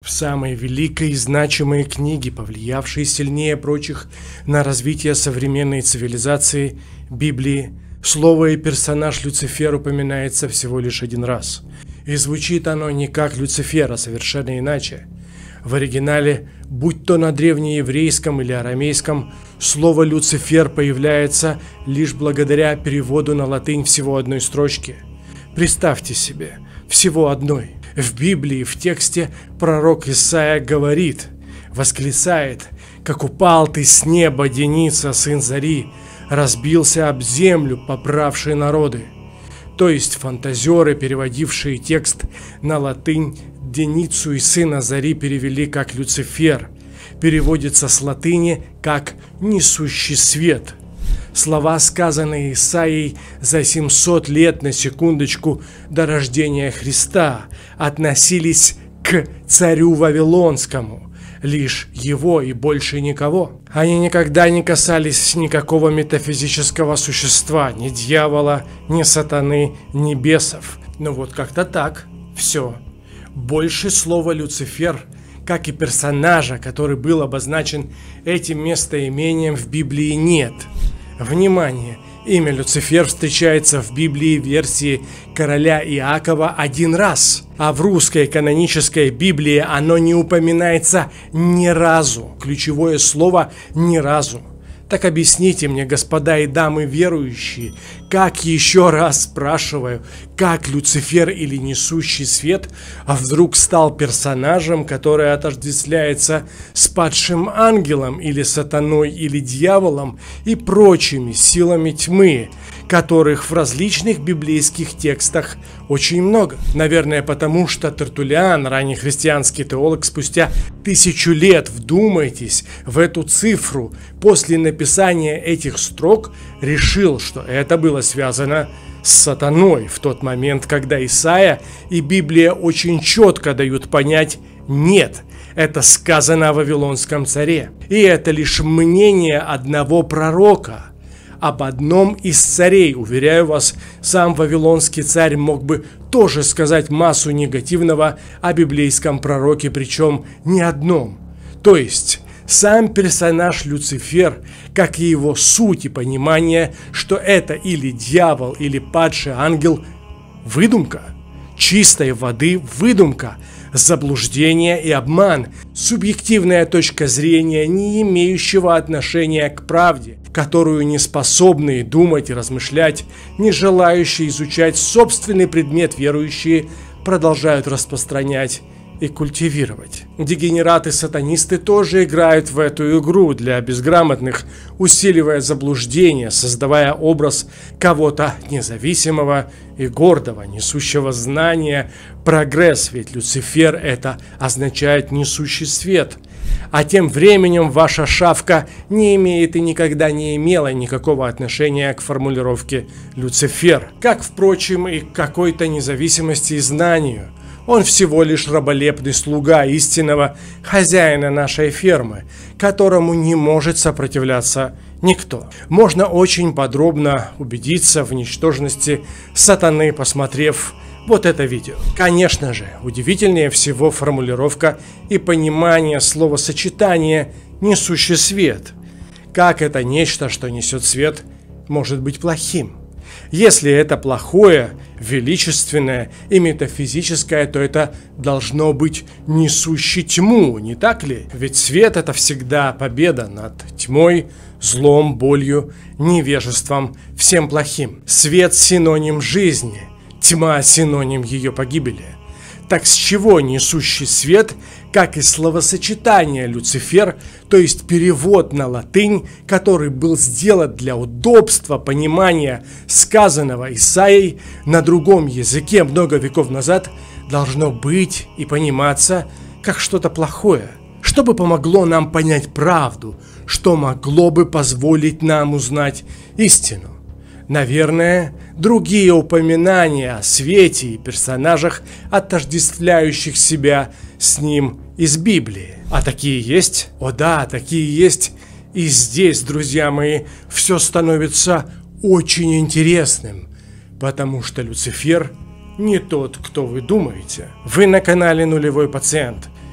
В самой великой и значимой книге, повлиявшей сильнее прочих на развитие современной цивилизации, Библии, слово и персонаж Люцифер упоминается всего лишь один раз. И звучит оно не как Люцифер, а совершенно иначе. В оригинале, будь то на древнееврейском или арамейском, слово «Люцифер» появляется лишь благодаря переводу на латынь всего одной строчки. Представьте себе, всего одной. В Библии, в тексте, пророк Исаия говорит, восклицает: «Как упал ты с неба, Деница, сын Зари, разбился об землю, поправшие народы». То есть фантазеры, переводившие текст на латынь, Деницу и сына Зари перевели как Люцифер. Переводится с латыни как «несущий свет». Слова, сказанные Исаией за 700 лет, на секундочку, до рождения Христа, относились к царю Вавилонскому, лишь его и больше никого. Они никогда не касались никакого метафизического существа, ни дьявола, ни сатаны, ни бесов. Ну вот как-то так, все. Больше слова «Люцифер», как и персонажа, который был обозначен этим местоимением, в Библии нет. Внимание! Имя Люцифер встречается в Библии в версии короля Иакова один раз, а в русской канонической Библии оно не упоминается ни разу. Ключевое слово «ни разу». Так объясните мне, господа и дамы верующие, как, еще раз спрашиваю, как Люцифер или несущий свет вдруг стал персонажем, который отождествляется с падшим ангелом или сатаной или дьяволом и прочими силами тьмы, которых в различных библейских текстах очень много. Наверное, потому что Тертуллиан, раннехристианский теолог, спустя 1000 лет, вдумайтесь в эту цифру, после написания этих строк решил, что это было связано с сатаной в тот момент, когда Исаия и Библия очень четко дают понять: нет, это сказано о Вавилонском царе. И это лишь мнение одного пророка об одном из царей. Уверяю вас, сам вавилонский царь мог бы тоже сказать массу негативного о библейском пророке, причем не одном. То есть сам персонаж Люцифер, как и его суть и понимание, что это или дьявол, или падший ангел, выдумка, чистой воды выдумка, заблуждение и обман, субъективная точка зрения, не имеющего отношения к правде, которую не способные думать и размышлять, не желающие изучать собственный предмет верующие, продолжают распространять и культивировать. Дегенераты-сатанисты тоже играют в эту игру для безграмотных, усиливая заблуждение, создавая образ кого-то независимого и гордого, несущего знания, прогресс, ведь Люцифер это означает несущий свет. А тем временем ваша шавка не имеет и никогда не имела никакого отношения к формулировке «Люцифер», как, впрочем, и к какой-то независимости и знанию. Он всего лишь раболепный слуга истинного хозяина нашей фермы, которому не может сопротивляться никто. Можно очень подробно убедиться в ничтожности сатаны, посмотрев вот это видео. Конечно же, удивительнее всего формулировка и понимание словосочетания «несущий свет». Как это нечто, что несет свет, может быть плохим? Если это плохое, величественное и метафизическое, то это должно быть несущий тьму, не так ли? Ведь свет — это всегда победа над тьмой, злом, болью, невежеством, всем плохим. Свет — синоним жизни, тьма — синоним ее погибели. Так с чего несущий свет, как и словосочетание Люцифер, то есть перевод на латынь, который был сделан для удобства понимания сказанного Исаией на другом языке много веков назад, должно быть и пониматься как что-то плохое, что бы помогло нам понять правду, что могло бы позволить нам узнать истину? Наверное, другие упоминания о свете и персонажах, отождествляющих себя с ним из Библии. А такие есть? О да, такие есть. И здесь, друзья мои, все становится очень интересным, потому что Люцифер не тот, кто вы думаете. Вы на канале Нулевой Пациент.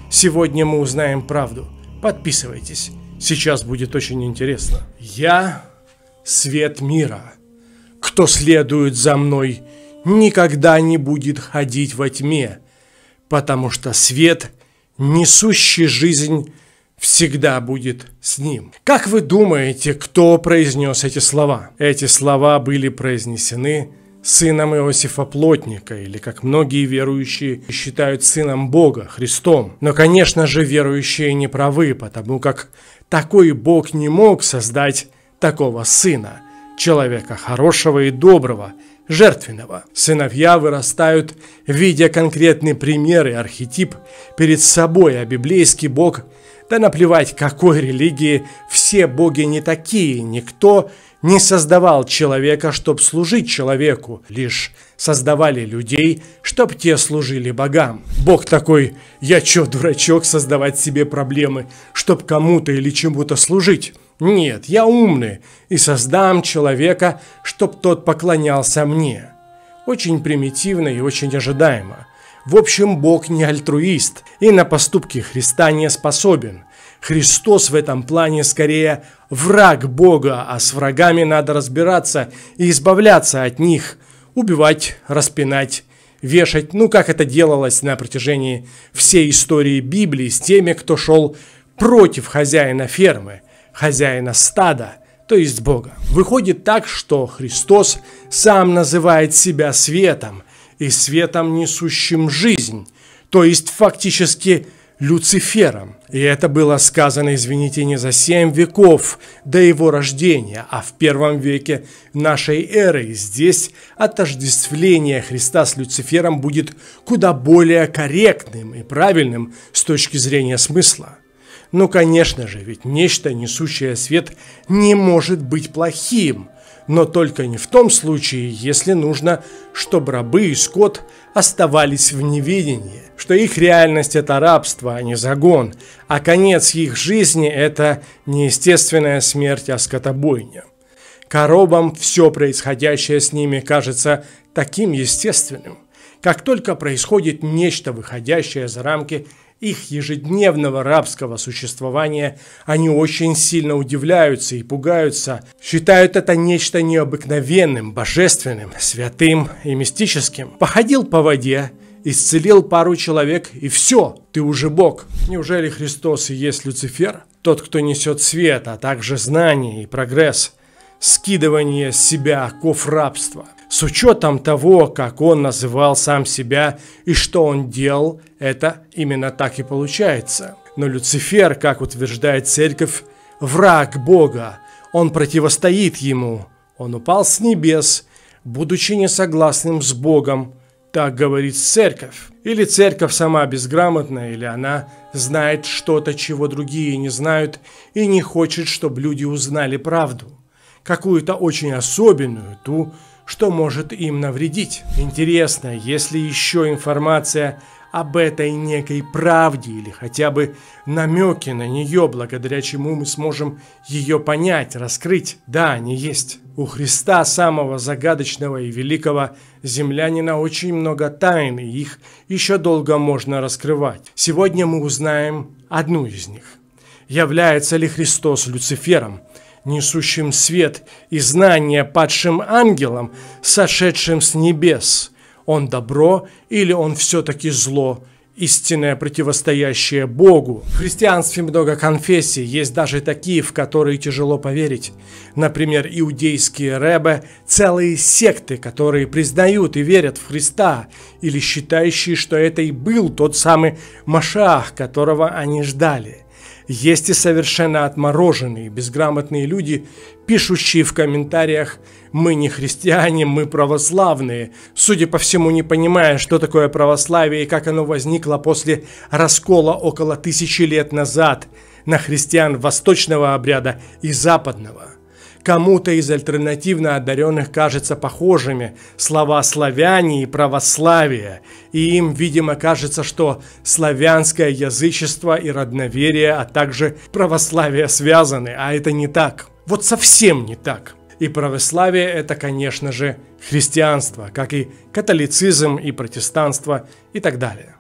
Сегодня мы узнаем правду. Подписывайтесь, сейчас будет очень интересно. Я свет мира. Кто следует за мной, никогда не будет ходить во тьме, потому что свет, несущий жизнь, всегда будет с ним. Как вы думаете, кто произнес эти слова? Эти слова были произнесены сыном Иосифа Плотника, или, как многие верующие считают, сыном Бога, Христом. Но, конечно же, верующие не правы, потому как такой Бог не мог создать такого сына, человека хорошего и доброго, жертвенного. Сыновья вырастают, видя конкретный пример и архетип перед собой, а библейский Бог, да наплевать какой религии, все боги не такие, никто не создавал человека, чтоб служить человеку, лишь создавали людей, чтоб те служили богам. Бог такой: я чё, дурачок, создавать себе проблемы, чтоб кому-то или чему-то служить? Нет, я умный и создам человека, чтоб тот поклонялся мне. Очень примитивно и очень ожидаемо. В общем, Бог не альтруист и на поступки Христа не способен. Христос в этом плане скорее враг Бога, а с врагами надо разбираться и избавляться от них, убивать, распинать, вешать, как это делалось на протяжении всей истории Библии с теми, кто шел против хозяина фермы, хозяина стада, то есть Бога. Выходит так, что Христос сам называет себя светом, и светом, несущим жизнь, то есть фактически Люцифером. И это было сказано, извините, не за 7 веков до его рождения, а в 1 веке нашей эры. И здесь отождествление Христа с Люцифером будет куда более корректным и правильным с точки зрения смысла. Конечно же, ведь нечто, несущее свет, не может быть плохим, но только не в том случае, если нужно, чтобы рабы и скот оставались в неведении, что их реальность – это рабство, а не загон, а конец их жизни – это не естественная смерть, а скотобойня. Коровам все происходящее с ними кажется таким естественным. Как только происходит нечто, выходящее за рамки их ежедневного рабского существования, они очень сильно удивляются и пугаются, считают это нечто необыкновенным, божественным, святым и мистическим. Походил по воде, исцелил пару человек, и все, ты уже Бог. Неужели Христос и есть Люцифер? Тот, кто несет свет, а также знание и прогресс, скидывание с себя оков рабства. С учетом того, как он называл сам себя и что он делал, это именно так и получается. Но Люцифер, как утверждает церковь, враг Бога, он противостоит ему. Он упал с небес, будучи несогласным с Богом, так говорит церковь. Или церковь сама безграмотна, или она знает что-то, чего другие не знают, и не хочет, чтобы люди узнали правду. Какую-то очень особенную, ту, что может им навредить. Интересно, есть ли еще информация об этой некой правде или хотя бы намеки на нее, благодаря чему мы сможем ее понять, раскрыть? Да, они есть. У Христа, самого загадочного и великого землянина, очень много тайн, и их еще долго можно раскрывать. Сегодня мы узнаем одну из них. Является ли Христос Люцифером, несущим свет и знания падшим ангелам, сошедшим с небес? Он добро или он все-таки зло, истинное противостоящее Богу? В христианстве много конфессий, есть даже такие, в которые тяжело поверить. Например, иудейские ребе, целые секты, которые признают и верят в Христа, или считающие, что это и был тот самый Машиах, которого они ждали. Есть и совершенно отмороженные, безграмотные люди, пишущие в комментариях: «Мы не христиане, мы православные», судя по всему, не понимая, что такое православие и как оно возникло после раскола около 1000 лет назад на христиан восточного обряда и западного. Кому-то из альтернативно одаренных кажется похожими слова «славяне» и «православие», и им, видимо, кажется, что славянское язычество и родноверие, а также православие связаны, а это не так. Вот совсем не так. И православие – это, конечно же, христианство, как и католицизм и протестанство и так далее.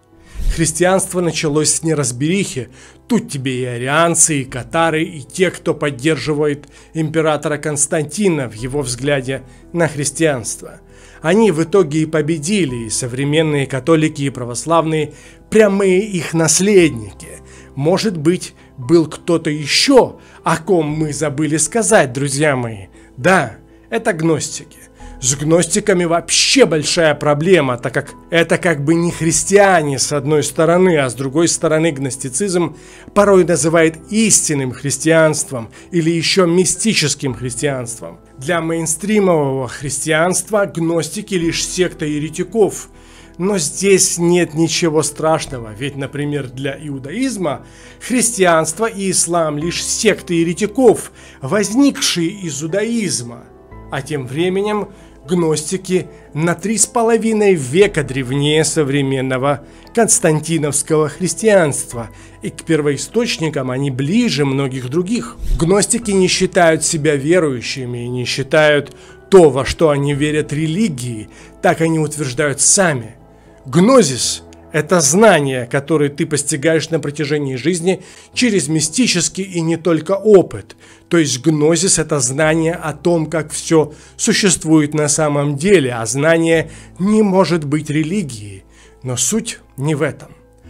Христианство началось с неразберихи. Тут тебе и арианцы, и катары, и те, кто поддерживает императора Константина в его взгляде на христианство. Они в итоге и победили, и современные католики и православные – прямые их наследники. Может быть, был кто-то еще, о ком мы забыли сказать, друзья мои? Да, это гностики. С гностиками вообще большая проблема, так как это как бы не христиане с одной стороны, а с другой стороны гностицизм порой называет истинным христианством или еще мистическим христианством. Для мейнстримового христианства гностики лишь секта еретиков. Но здесь нет ничего страшного, ведь, например, для иудаизма христианство и ислам лишь секты еретиков, возникшие из иудаизма. А тем временем гностики на 3,5 века древнее современного константиновского христианства, и к первоисточникам они ближе многих других. Гностики не считают себя верующими и не считают то, во что они верят, религией, так они утверждают сами. Гнозис – это знание, которое ты постигаешь на протяжении жизни через мистический и не только опыт. То есть гнозис – это знание о том, как все существует на самом деле, а знание не может быть религией. Но суть не в этом.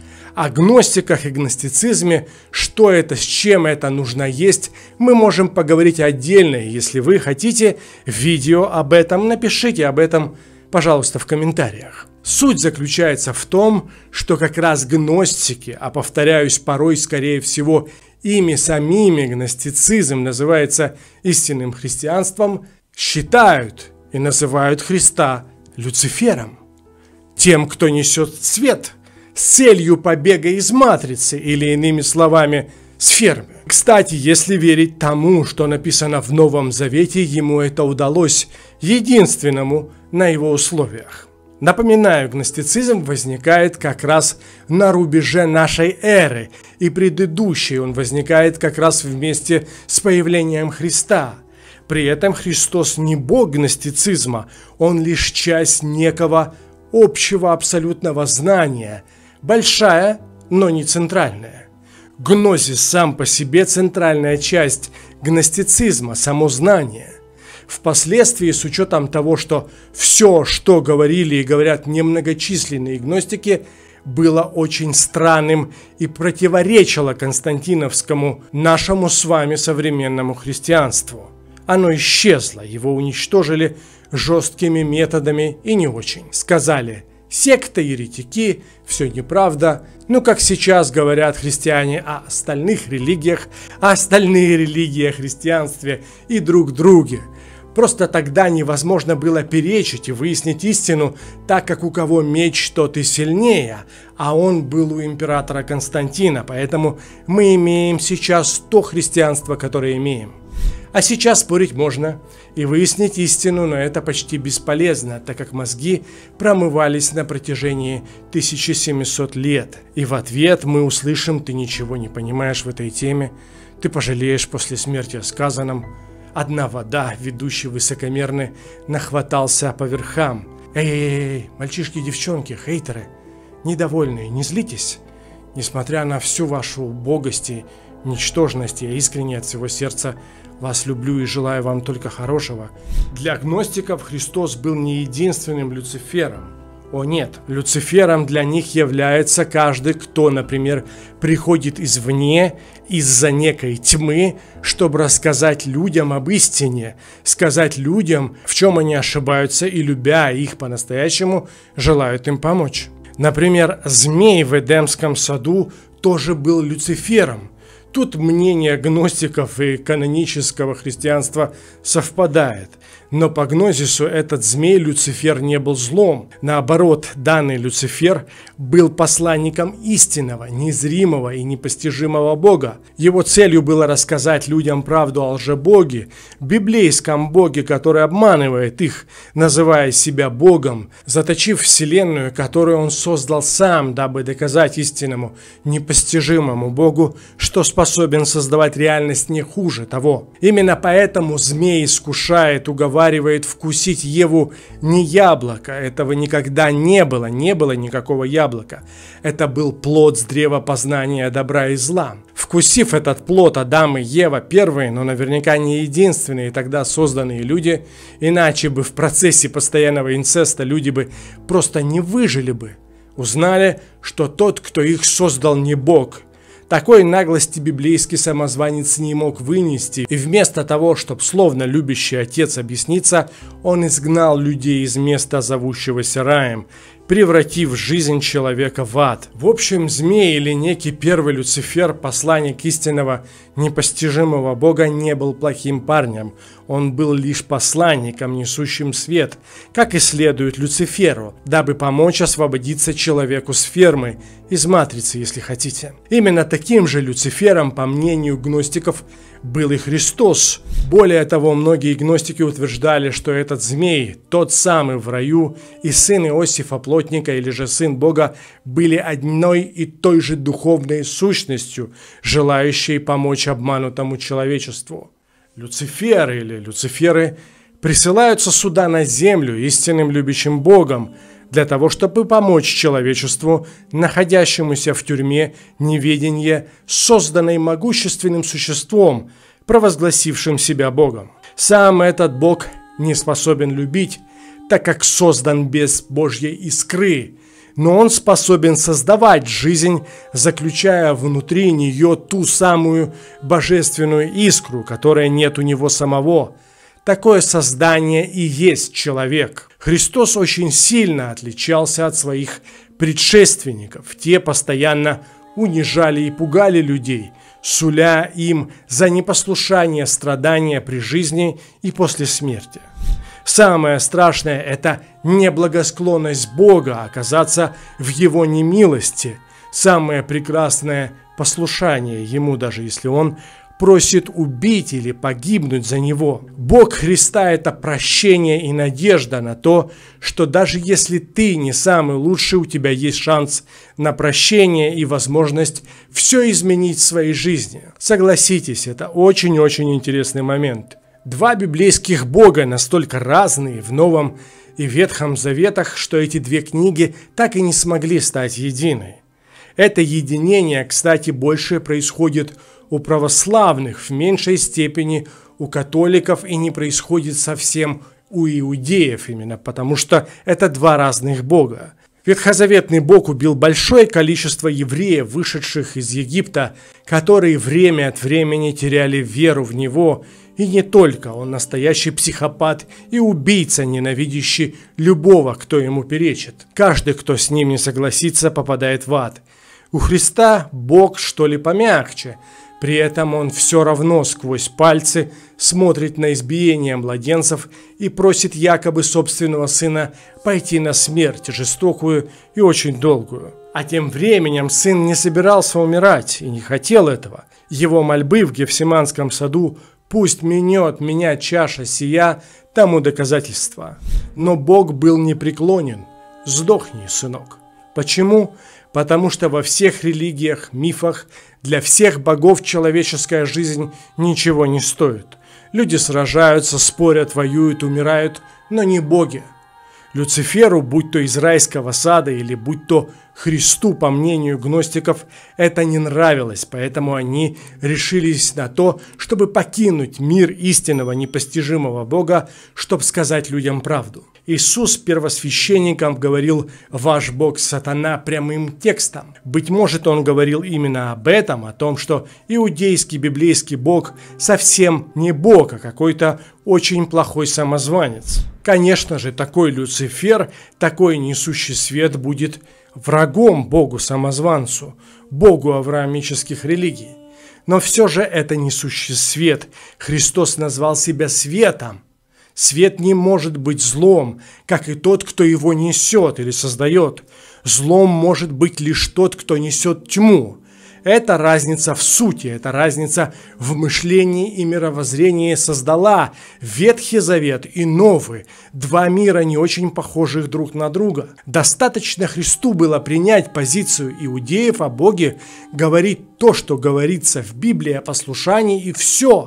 О гностиках и гностицизме, что это, с чем это нужно есть, мы можем поговорить отдельно. Если вы хотите видео об этом, напишите об этом, пожалуйста, в комментариях. Суть заключается в том, что как раз гностики, а повторяюсь, порой, скорее всего, ими самими гностицизм называется истинным христианством, считают и называют Христа Люцифером, тем, кто несет свет, с целью побега из матрицы, или иными словами, с фермы. Кстати, если верить тому, что написано в Новом Завете, ему это удалось, единственному на его условиях. Напоминаю, гностицизм возникает как раз на рубеже нашей эры, и предыдущий он возникает как раз вместе с появлением Христа. При этом Христос не бог гностицизма, он лишь часть некого общего абсолютного знания, большая, но не центральная. Гнозис сам по себе центральная часть гностицизма, само знание. Впоследствии, с учетом того, что все, что говорили и говорят немногочисленные гностики, было очень странным и противоречило константиновскому, нашему с вами современному христианству. Оно исчезло, его уничтожили жесткими методами и не очень. Сказали: секта, еретики, все неправда. Ну, как сейчас говорят христиане о остальных религиях, а остальные религии о христианстве и друг друге. Просто тогда невозможно было перечить и выяснить истину, так как у кого меч, тот и сильнее, а он был у императора Константина, поэтому мы имеем сейчас то христианство, которое имеем. А сейчас спорить можно и выяснить истину, но это почти бесполезно, так как мозги промывались на протяжении 1700 лет. И в ответ мы услышим: ты ничего не понимаешь в этой теме, ты пожалеешь после смерти о сказанном. Одна вода, ведущий высокомерный, нахватался по верхам. Эй, мальчишки и девчонки, хейтеры, недовольные, не злитесь. Несмотря на всю вашу убогость и ничтожность, я искренне от всего сердца вас люблю и желаю вам только хорошего. Для гностиков Христос был не единственным Люцифером. О нет, Люцифером для них является каждый, кто, например, приходит извне, из-за некой тьмы, чтобы рассказать людям об истине, сказать людям, в чем они ошибаются, и, любя их по-настоящему, желают им помочь. Например, змей в Эдемском саду тоже был Люцифером. Тут мнение гностиков и канонического христианства совпадает. Но по гнозису этот змей Люцифер не был злом. Наоборот, данный Люцифер был посланником истинного, незримого и непостижимого Бога. Его целью было рассказать людям правду о лжебоге, библейском Боге, который обманывает их, называя себя Богом, заточив вселенную, которую он создал сам, дабы доказать истинному, непостижимому Богу, что способен создавать реальность не хуже того. Именно поэтому змей искушает, уговаривает уговаривает вкусить Еву не яблоко. Этого никогда не было никакого яблока. Это был плод с древа познания добра и зла. Вкусив этот плод, Адам и Ева, первые, но наверняка не единственные тогда созданные люди, иначе бы в процессе постоянного инцеста люди бы просто не выжили бы, узнали, что тот, кто их создал, не Бог. Такой наглости библейский самозванец не мог вынести, и вместо того, чтобы словно любящий отец объясниться, он изгнал людей из места, зовущегося раем, превратив жизнь человека в ад. В общем, змей или некий первый Люцифер, посланник истинного, непостижимого Бога, не был плохим парнем. Он был лишь посланником, несущим свет, как и следует Люциферу, дабы помочь освободиться человеку с фермы, из матрицы, если хотите. Именно таким же Люцифером, по мнению гностиков, был и Христос. Более того, многие гностики утверждали, что этот змей, тот самый в раю, и сын Иосифа Плотника, или же сын Бога, были одной и той же духовной сущностью, желающей помочь обманутому человечеству. Люцифер или Люциферы присылаются сюда на землю истинным любящим Богом, для того, чтобы помочь человечеству, находящемуся в тюрьме неведения, созданной могущественным существом, провозгласившим себя Богом. Сам этот Бог не способен любить, так как создан без Божьей искры, но он способен создавать жизнь, заключая внутри нее ту самую божественную искру, которая нет у него самого. Такое создание и есть человек. Христос очень сильно отличался от своих предшественников. Те постоянно унижали и пугали людей, суля им за непослушание страдания при жизни и после смерти. Самое страшное – это неблагосклонность Бога оказаться в Его немилости. Самое прекрасное – послушание Ему, даже если Он просит убить или погибнуть за него. Бог Христа – это прощение и надежда на то, что даже если ты не самый лучший, у тебя есть шанс на прощение и возможность все изменить в своей жизни. Согласитесь, это очень-очень интересный момент. Два библейских Бога настолько разные в Новом и Ветхом Заветах, что эти две книги так и не смогли стать единой. Это единение, кстати, больше происходит у православных, в меньшей степени у католиков, и не происходит совсем у иудеев, именно потому что это два разных Бога. Ветхозаветный Бог убил большое количество евреев, вышедших из Египта, которые время от времени теряли веру в Него, и не только, он настоящий психопат и убийца, ненавидящий любого, кто ему перечит. Каждый, кто с ним не согласится, попадает в ад. У Христа Бог что ли помягче. При этом он все равно сквозь пальцы смотрит на избиение младенцев и просит якобы собственного сына пойти на смерть, жестокую и очень долгую. А тем временем сын не собирался умирать и не хотел этого. Его мольбы в Гефсиманском саду «Пусть минет меня чаша сия» тому доказательство. Но Бог был непреклонен. «Сдохни, сынок». Почему? Потому что во всех религиях, мифах, для всех богов человеческая жизнь ничего не стоит. Люди сражаются, спорят, воюют, умирают, но не боги. Люциферу, будь то из райского сада или будь то Христу, по мнению гностиков, это не нравилось, поэтому они решились на то, чтобы покинуть мир истинного непостижимого Бога, чтобы сказать людям правду. Иисус первосвященникам говорил «Ваш Бог сатана» прямым текстом. Быть может, он говорил именно об этом, о том, что иудейский библейский Бог совсем не Бог, а какой-то очень плохой самозванец. Конечно же, такой Люцифер, такой несущий свет будет врагом Богу-самозванцу, Богу авраамических религий. Но все же это несущий свет. Христос назвал себя светом. Свет не может быть злом, как и тот, кто его несет или создает. Злом может быть лишь тот, кто несет тьму. Эта разница в сути, эта разница в мышлении и мировоззрении создала Ветхий Завет и Новый, два мира, не очень похожих друг на друга. Достаточно Христу было принять позицию иудеев о Боге, говорить то, что говорится в Библии о послушании, и все.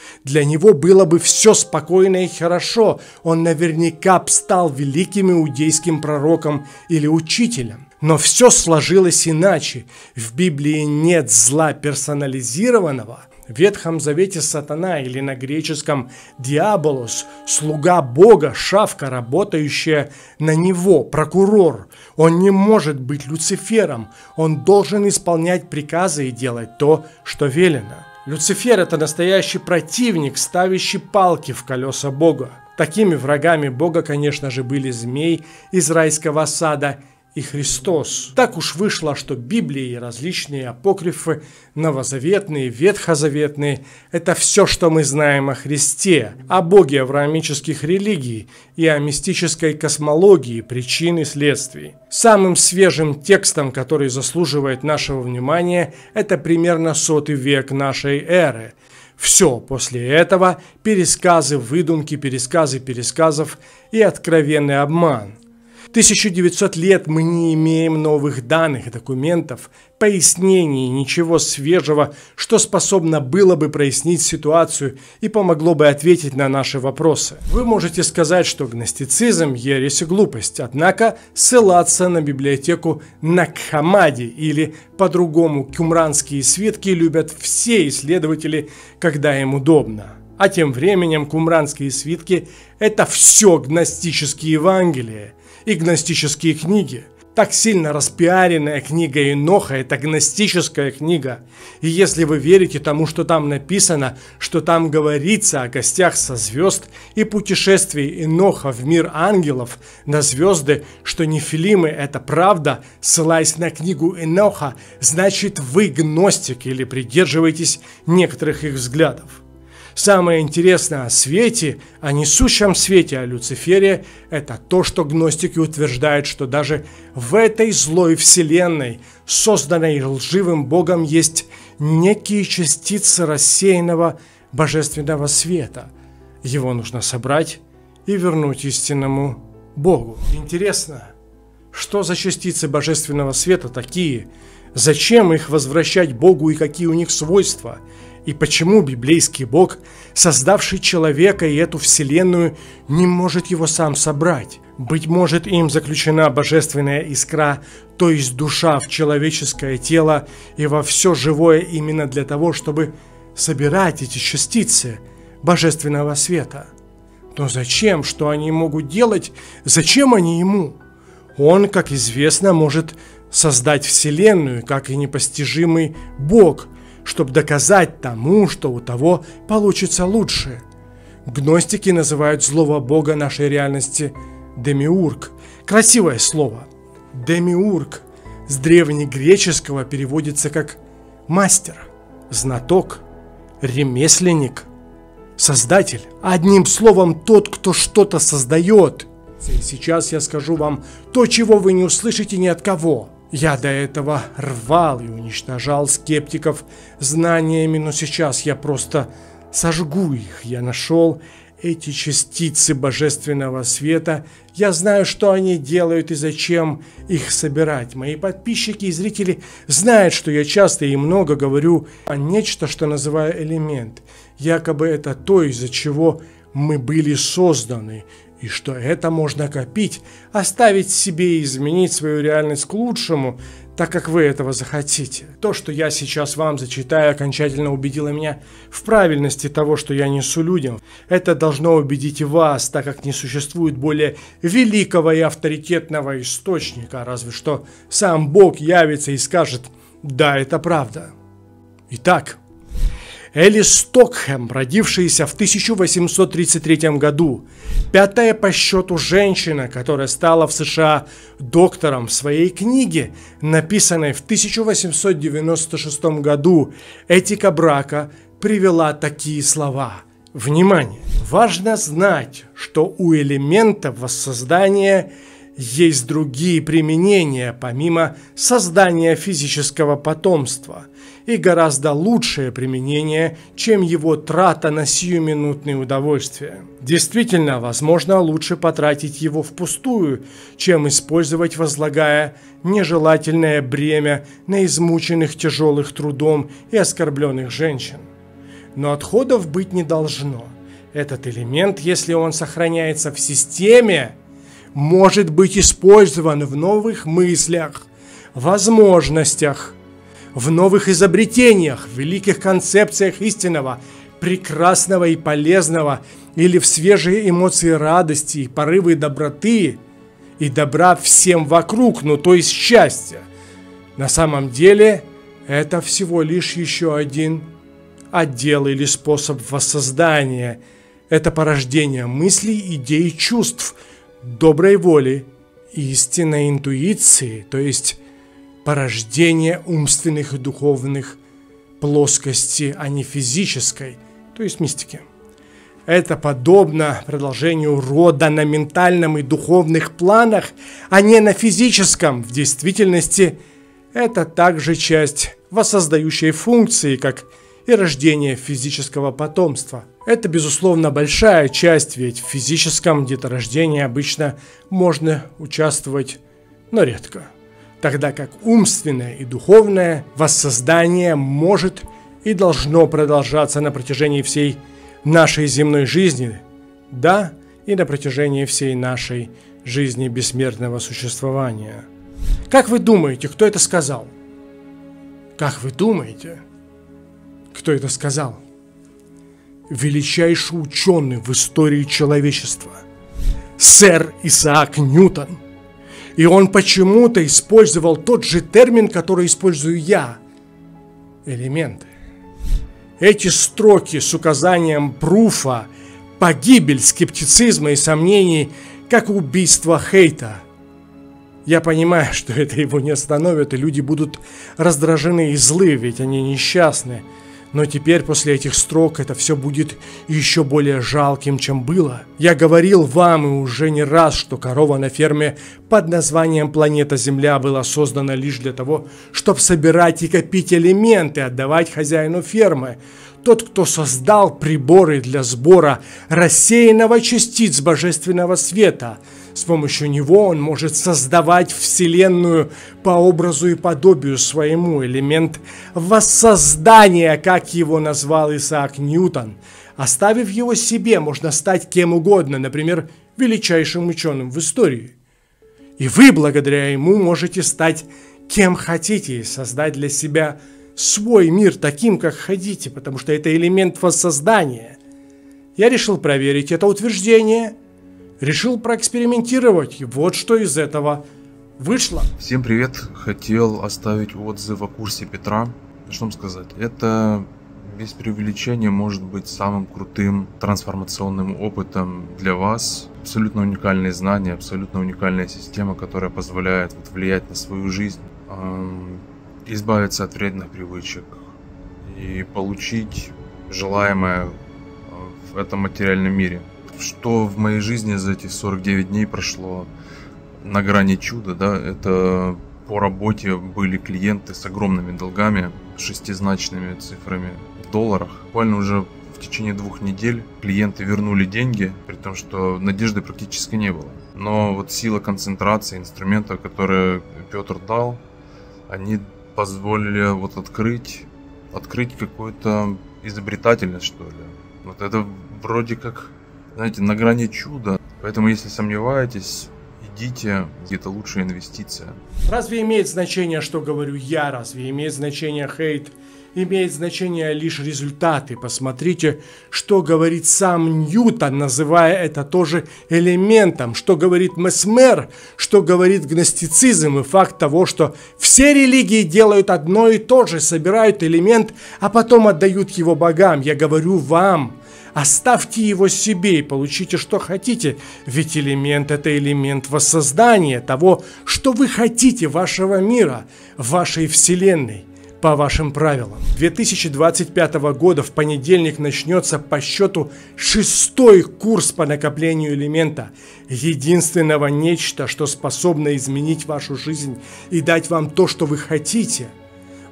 Для него было бы все спокойно и хорошо. Он наверняка б стал великим иудейским пророком или учителем. Но все сложилось иначе. В Библии нет зла персонализированного. В Ветхом Завете сатана, или на греческом диаболос, слуга Бога, шавка, работающая на него, прокурор. Он не может быть Люцифером. Он должен исполнять приказы и делать то, что велено. Люцифер – это настоящий противник, ставящий палки в колеса Бога. Такими врагами Бога, конечно же, были змей из райского сада и Христос. Так уж вышло, что Библия и различные апокрифы, новозаветные, ветхозаветные – это все, что мы знаем о Христе, о Боге авраамических религий и о мистической космологии причин и следствий. Самым свежим текстом, который заслуживает нашего внимания, это примерно 100 век нашей эры. Все после этого – пересказы, выдумки, пересказы пересказов и откровенный обман. 1900 лет мы не имеем новых данных, документов, пояснений, ничего свежего, что способно было бы прояснить ситуацию и помогло бы ответить на наши вопросы. Вы можете сказать, что гностицизм – ересь и глупость, однако ссылаться на библиотеку Накхамади или по-другому кумранские свитки любят все исследователи, когда им удобно. А тем временем кумранские свитки – это все гностические Евангелия и гностические книги. Так сильно распиаренная книга Еноха – это гностическая книга. И если вы верите тому, что там написано, что там говорится о гостях со звезд и путешествии Еноха в мир ангелов на звезды, что нефилимы – это правда, ссылаясь на книгу Еноха, значит вы гностик или придерживаетесь некоторых их взглядов. Самое интересное о свете, о несущем свете, о Люцифере, это то, что гностики утверждают, что даже в этой злой вселенной, созданной лживым Богом, есть некие частицы рассеянного божественного света. Его нужно собрать и вернуть истинному Богу. Интересно, что за частицы божественного света такие? Зачем их возвращать Богу и какие у них свойства? И почему библейский Бог, создавший человека и эту вселенную, не может его сам собрать? Быть может, им заключена божественная искра, то есть душа в человеческое тело и во все живое именно для того, чтобы собирать эти частицы божественного света. Но зачем? Что они могут делать? Зачем они ему? Он, как известно, может создать вселенную, как и непостижимый Бог, чтобы доказать тому, что у того получится лучше. Гностики называют злого бога нашей реальности демиург. Красивое слово. Демиург с древнегреческого переводится как мастер, знаток, ремесленник, создатель. Одним словом, тот, кто что-то создает. И сейчас я скажу вам то, чего вы не услышите ни от кого. Я до этого рвал и уничтожал скептиков знаниями, но сейчас я просто сожгу их. Я нашел эти частицы божественного света. Я знаю, что они делают и зачем их собирать. Мои подписчики и зрители знают, что я часто и много говорю о нечто, что называю элемент. Якобы это то, из-за чего мы были созданы. И что это можно копить, оставить себе и изменить свою реальность к лучшему, так как вы этого захотите. То, что я сейчас вам зачитаю, окончательно убедило меня в правильности того, что я несу людям. Это должно убедить и вас, так как не существует более великого и авторитетного источника, разве что сам Бог явится и скажет: «Да, это правда». Итак, Элис Стокхэм, родившаяся в 1833 году, пятая по счету женщина, которая стала в США доктором, в своей книге, написанной в 1896 году «Этика брака», привела такие слова. Внимание! Важно знать, что у элементов воссоздания есть другие применения, помимо создания физического потомства, и гораздо лучшее применение, чем его трата на сиюминутные удовольствия. Действительно, возможно, лучше потратить его впустую, чем использовать, возлагая нежелательное бремя на измученных тяжелых трудом и оскорбленных женщин. но отходов быть не должно. Этот элемент, если он сохраняется в системе, может быть использован в новых мыслях, возможностях, в новых изобретениях, в великих концепциях истинного, прекрасного и полезного, или в свежие эмоции радости и порывы доброты и добра всем вокруг, ну то есть счастья. На самом деле это всего лишь еще один отдел или способ воссоздания. Это порождение мыслей, идей, чувств, доброй воли, истинной интуиции, то есть порождение умственных и духовных плоскостей, а не физической, то есть мистики. Это подобно продолжению рода на ментальном и духовных планах, а не на физическом. В действительности это также часть воссоздающей функции, как и рождение физического потомства. Это, безусловно, большая часть, ведь в физическом деторождении обычно можно участвовать, но редко. Тогда как умственное и духовное воссоздание может и должно продолжаться на протяжении всей нашей земной жизни, да, и на протяжении всей нашей жизни бессмертного существования. Как вы думаете, кто это сказал? Как вы думаете, кто это сказал? Величайший ученый в истории человечества, сэр Исаак Ньютон. И он почему-то использовал тот же термин, который использую я. Элементы. Эти строки с указанием пруфа, погибель скептицизма и сомнений, как убийство Хейта. Я понимаю, что это его не остановит, и люди будут раздражены и злы, ведь они несчастны. Но теперь после этих строк это все будет еще более жалким, чем было. Я говорил вам и уже не раз, что корова на ферме под названием «Планета Земля» была создана лишь для того, чтобы собирать и копить элементы, отдавать хозяину фермы. Тот, кто создал приборы для сбора рассеянного частиц божественного света, с помощью него он может создавать Вселенную по образу и подобию своему. Элемент воссоздания, как его назвал Исаак Ньютон. Оставив его себе, можно стать кем угодно, например, величайшим ученым в истории. И вы, благодаря ему, можете стать кем хотите и создать для себя свой мир таким, как хотите, потому что это элемент воссоздания. Я решил проверить это утверждение, решил проэкспериментировать, и вот что из этого вышло. Всем привет! Хотел оставить отзыв о курсе Петра. Что вам сказать? Это без преувеличения может быть самым крутым трансформационным опытом для вас. Абсолютно уникальные знания, абсолютно уникальная система, которая позволяет влиять на свою жизнь, избавиться от вредных привычек и получить желаемое в этом материальном мире. Что в моей жизни за эти 49 дней прошло на грани чуда, да, это по работе были клиенты с огромными долгами, шестизначными цифрами в долларах. Буквально уже в течение 2 недель клиенты вернули деньги, при том, что надежды практически не было. Но вот сила концентрации инструментов, которые Петр дал, они позволили вот открыть какую-то изобретательность, что ли. Вот это вроде как, знаете, на грани чуда. Поэтому, если сомневаетесь, идите, это лучшая инвестиция. Разве имеет значение, что говорю я? Разве имеет значение хейт? Имеет значение лишь результаты. Посмотрите, что говорит сам Ньютон, называя это тоже элементом. Что говорит Месмер, что говорит гностицизм и факт того, что все религии делают одно и то же, собирают элемент, а потом отдают его богам. Я говорю вам, оставьте его себе и получите, что хотите, ведь элемент – это элемент воссоздания того, что вы хотите, вашего мира, вашей вселенной, по вашим правилам. 2025 года в понедельник начнется по счету 6-й курс по накоплению элемента, единственного нечто, что способно изменить вашу жизнь и дать вам то, что вы хотите.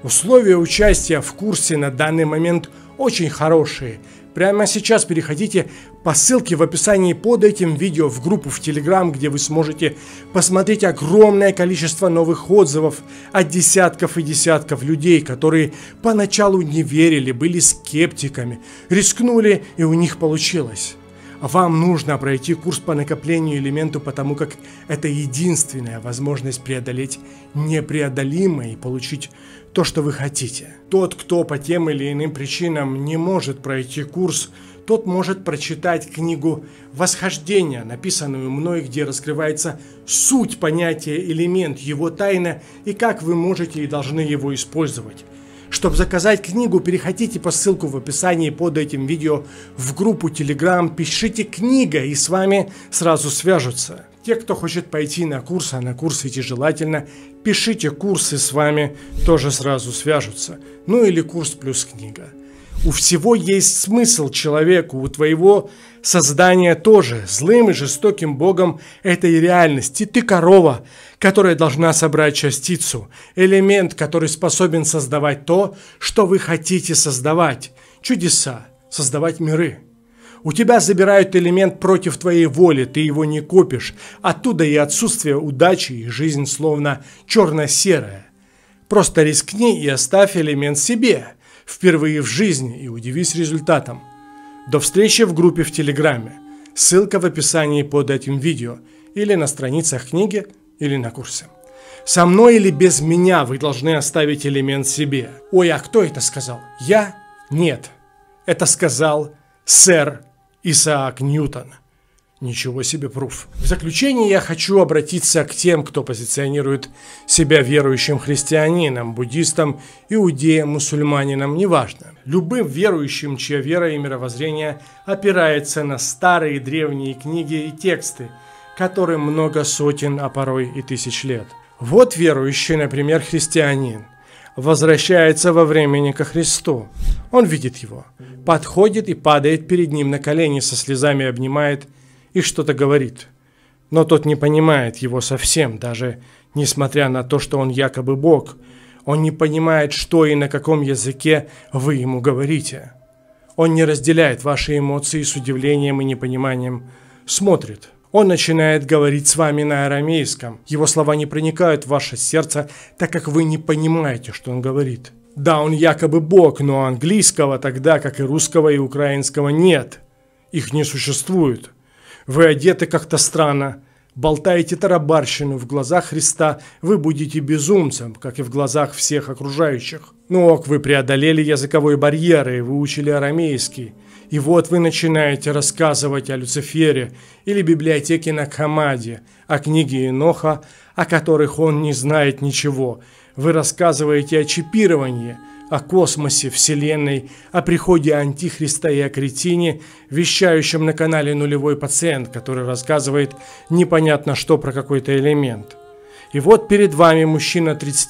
Условия участия в курсе на данный момент очень хорошие. Прямо сейчас переходите по ссылке в описании под этим видео в группу в Telegram, где вы сможете посмотреть огромное количество новых отзывов от десятков и десятков людей, которые поначалу не верили, были скептиками, рискнули, и у них получилось. Вам нужно пройти курс по накоплению элементу, потому как это единственная возможность преодолеть непреодолимое и получить то, что вы хотите. Тот, кто по тем или иным причинам не может пройти курс, тот может прочитать книгу «Восхождение», написанную мной, где раскрывается суть понятия элемент, его тайна и как вы можете и должны его использовать. Чтобы заказать книгу, переходите по ссылке в описании под этим видео в группу Telegram, пишите «Книга» и с вами сразу свяжутся. Те, кто хочет пойти на курс, а на курс идти желательно, пишите «Курс» и с вами тоже сразу свяжутся. Ну или «Курс плюс книга». У всего есть смысл человеку, у твоего создания тоже. Злым и жестоким Богом этой реальности ты корова, которая должна собрать частицу, элемент, который способен создавать то, что вы хотите создавать, чудеса, создавать миры. У тебя забирают элемент против твоей воли, ты его не копишь, оттуда и отсутствие удачи, и жизнь словно черно-серая. Просто рискни и оставь элемент себе. Впервые в жизни и удивись результатом. До встречи в группе в Телеграме. Ссылка в описании под этим видео или на страницах книги, или на курсе. Со мной или без меня вы должны оставить элемент себе. Ой, а кто это сказал? Я? Нет. Это сказал сэр Исаак Ньютон. Ничего себе пруф. В заключение я хочу обратиться к тем, кто позиционирует себя верующим христианином, буддистом, иудеем, мусульманином, неважно. Любым верующим, чья вера и мировоззрение опирается на старые древние книги и тексты, которым много сотен, а порой и тысяч лет. Вот верующий, например, христианин, возвращается во времени ко Христу. Он видит его, подходит и падает перед ним на колени, со слезами обнимает и что-то говорит. Но тот не понимает его совсем, даже несмотря на то, что он якобы Бог. Он не понимает, что и на каком языке вы ему говорите. Он не разделяет ваши эмоции с удивлением и непониманием. Смотрит. Он начинает говорить с вами на арамейском. Его слова не проникают в ваше сердце, так как вы не понимаете, что он говорит. Да, он якобы Бог, но английского тогда, как и русского и украинского, нет. Их не существует. Вы одеты как-то странно, болтаете тарабарщину, в глазах Христа вы будете безумцем, как и в глазах всех окружающих. Ну ок, вы преодолели языковой барьер и выучили арамейский. И вот вы начинаете рассказывать о Люцифере или библиотеке Накхамаде, о книге Еноха, о которых он не знает ничего. Вы рассказываете о чипировании, о космосе, вселенной, о приходе Антихриста и о кретине, вещающем на канале «Нулевой пациент», который рассказывает непонятно что про какой-то элемент. И вот перед вами мужчина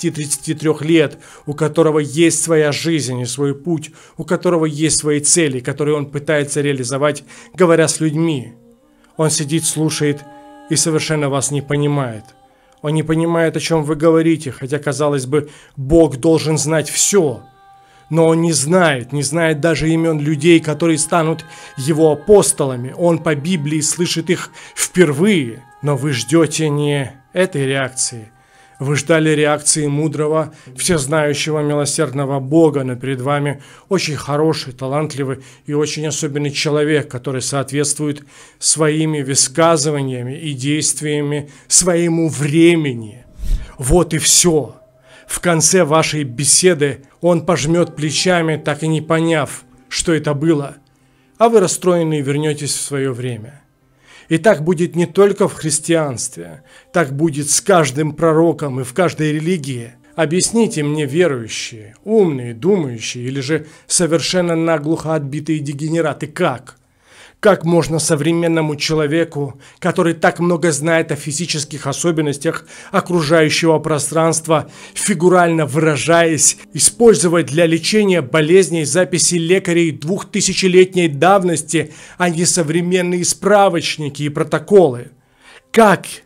30-33 лет, у которого есть своя жизнь и свой путь, у которого есть свои цели, которые он пытается реализовать, говоря с людьми. Он сидит, слушает и совершенно вас не понимает. Он не понимает, о чем вы говорите, хотя, казалось бы, Бог должен знать все. Но он не знает даже имен людей, которые станут его апостолами. Он по Библии слышит их впервые. Но вы ждете не этой реакции. Вы ждали реакции мудрого, всезнающего, милосердного Бога, но перед вами очень хороший, талантливый и очень особенный человек, который соответствует своими высказываниями и действиями своему времени. Вот и все. В конце вашей беседы он пожмет плечами, так и не поняв, что это было, а вы расстроенные вернетесь в свое время. И так будет не только в христианстве, так будет с каждым пророком и в каждой религии. Объясните мне, верующие, умные, думающие или же совершенно наглухо отбитые дегенераты, как? Как можно современному человеку, который так много знает о физических особенностях окружающего пространства, фигурально выражаясь, использовать для лечения болезней записи лекарей 2000-летней давности, а не современные справочники и протоколы? Как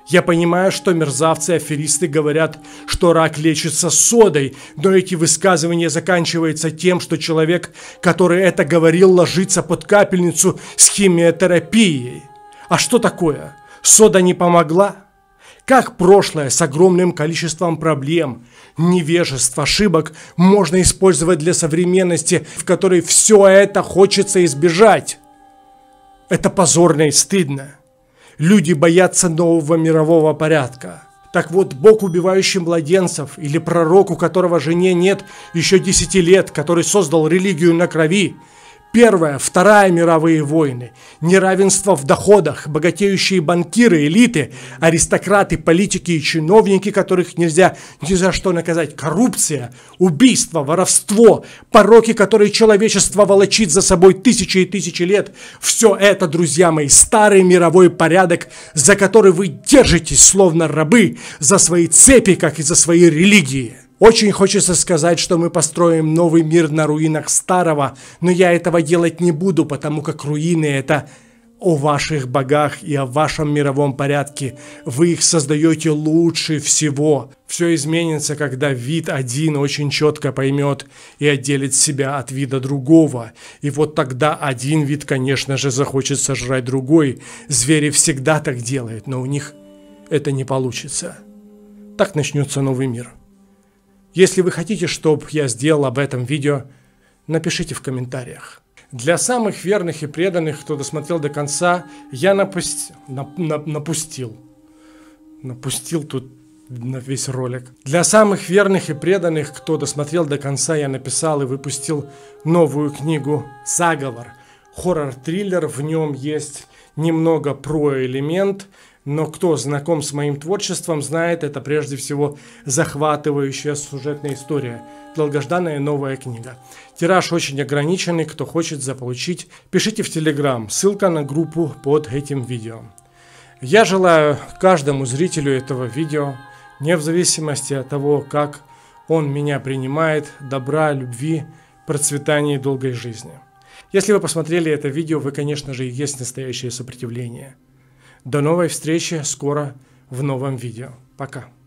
Я понимаю, что мерзавцы-аферисты говорят, что рак лечится содой, но эти высказывания заканчиваются тем, что человек, который это говорил, ложится под капельницу с химиотерапией. А что такое? Сода не помогла? Как прошлое с огромным количеством проблем, невежеств, ошибок можно использовать для современности, в которой все это хочется избежать? Это позорно и стыдно. Люди боятся нового мирового порядка. Так вот, Бог, убивающий младенцев, или пророк, у которого жене нет еще 10 лет, который создал религию на крови, Первая, Вторая мировые войны, неравенство в доходах, богатеющие банкиры, элиты, аристократы, политики и чиновники, которых нельзя ни за что наказать, коррупция, убийство, воровство, пороки, которые человечество волочит за собой тысячи и тысячи лет. Все это, друзья мои, старый мировой порядок, за который вы держитесь, словно рабы, за свои цепи, как и за свои религии. Очень хочется сказать, что мы построим новый мир на руинах старого, но я этого делать не буду, потому как руины – это о ваших богах и о вашем мировом порядке. Вы их создаете лучше всего. Все изменится, когда вид один очень четко поймет и отделит себя от вида другого. И вот тогда один вид, конечно же, захочет сожрать другой. Звери всегда так делают, но у них это не получится. Так начнется новый мир. Если вы хотите, чтобы я сделал об этом видео, напишите в комментариях. Для самых верных и преданных, кто досмотрел до конца, я напустил тут на весь ролик. Для самых верных и преданных, кто досмотрел до конца, я написал и выпустил новую книгу «Заговор». Хоррор-триллер, в нем есть немного про-элемент, но кто знаком с моим творчеством, знает, это прежде всего захватывающая сюжетная история. Долгожданная новая книга. Тираж очень ограниченный, кто хочет заполучить, пишите в Telegram, ссылка на группу под этим видео. Я желаю каждому зрителю этого видео, не в зависимости от того, как он меня принимает, добра, любви, процветания и долгой жизни. Если вы посмотрели это видео, вы, конечно же, и есть настоящее сопротивление. До новой встречи скоро в новом видео. Пока.